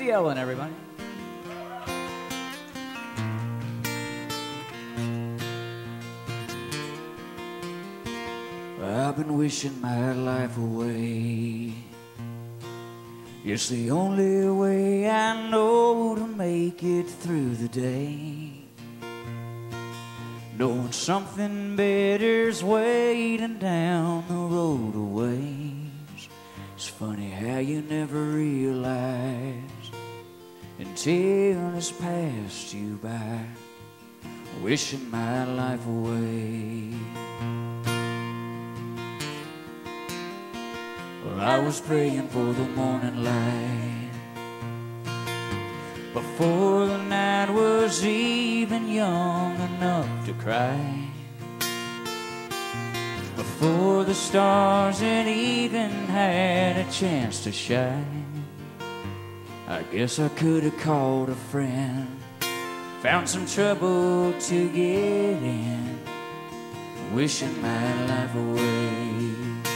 Lindsay Ellen, everybody. I've been wishing my life away. It's the only way I know to make it through the day. Knowing something better's waiting down the road a ways. It's funny how you never realize until it's passed you by. Wishing my life away. Well, I was praying for the morning light before the night was even young enough to cry, before the stars had even had a chance to shine. I guess I could have called a friend, found some trouble to get in, wishing my life away.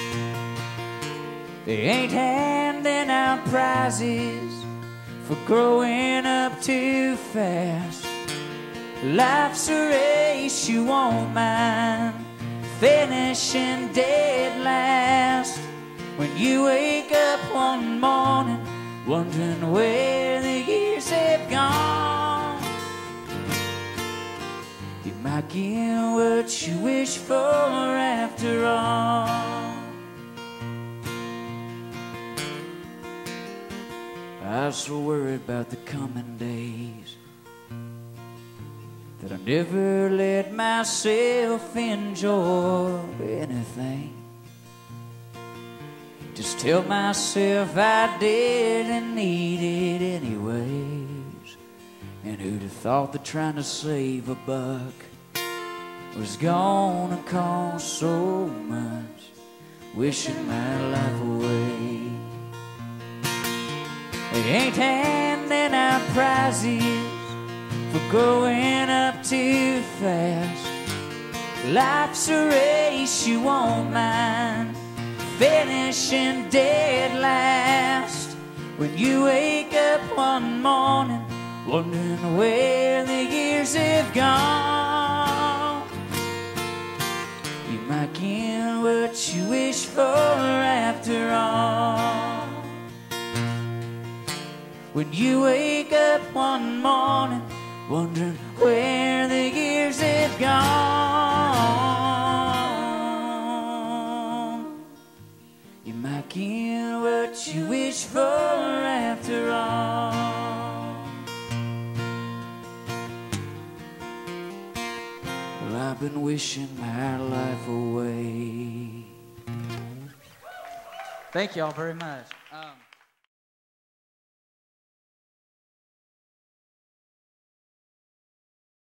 They ain't handing out prizes for growing up too fast. Life's a race you won't mind finishing dead last. When you wake up one morning wondering where the years have gone, you might get what you wish for after all. I was so worried about the coming days that I never let myself enjoy anything. Just tell myself I didn't need it anyways. And who'd have thought that trying to save a buck was gonna cost so much, wishing my life away. They ain't handing out prizes for growing up too fast. Life's a race you won't mind finishing dead last. When you wake up one morning wondering where the years have gone, you might get what you wish for after all. When you wake up one morning wondering where the years have gone, you might get what you wish for after all. Well, I've been wishing my life away. Thank you all very much.